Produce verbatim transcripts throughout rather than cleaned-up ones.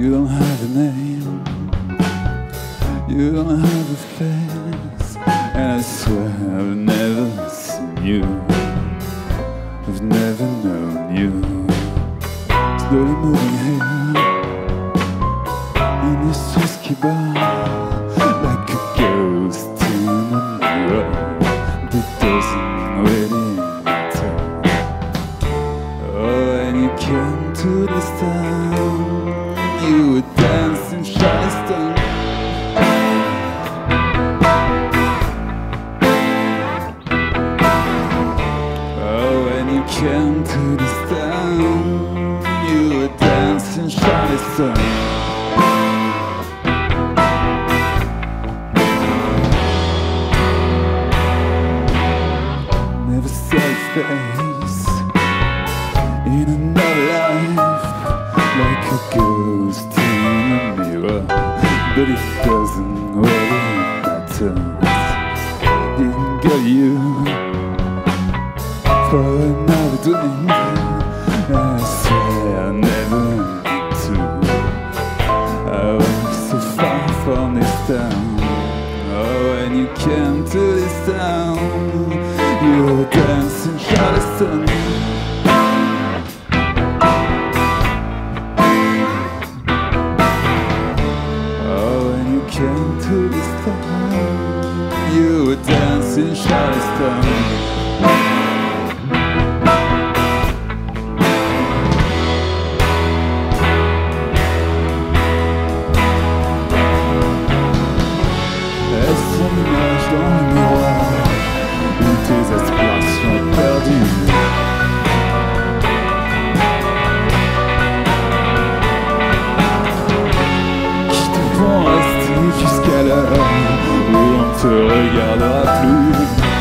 You don't have a name, you don't have a face, and I swear I've never seen you, I've never known you. Slowly moving here in this whiskey bar, like a ghost in a mirror that doesn't really matter. Oh, and you came to this town, you were dancing Charleston. Oh, when you came to this town, you were dancing Charleston. Never saw your face in another life, like a ghost in a mirror, but it doesn't really matter. Didn't get you for another drink, I swear I never meant to. I was so far from this town. Oh, when you came to this town, you were dancing Charleston. Came to this town, you were dancing Charleston. Est-ce un nuage dans le miroir ou tes aspirations perdues? Qui te font rester jusqu'à l'heure où on ne te regardera plus.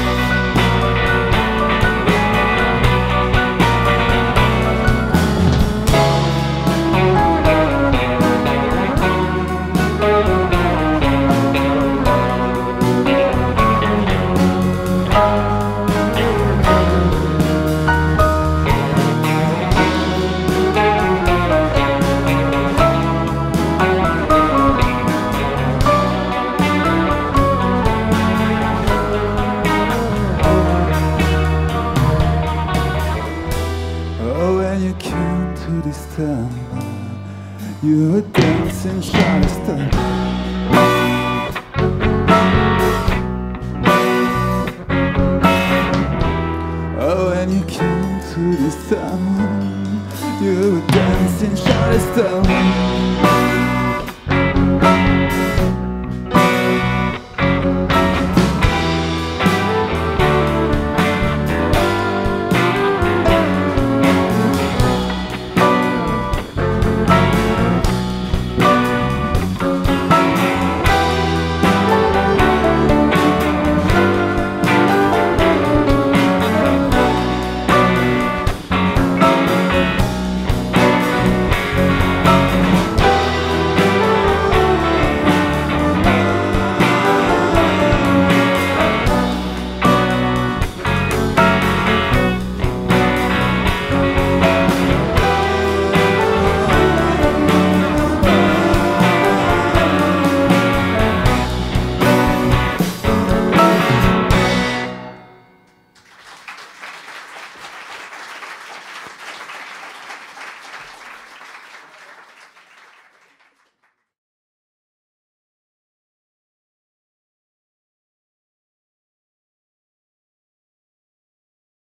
You came to this town, you were dancing Charleston. Oh, when you came to this town, you were dancing Charleston.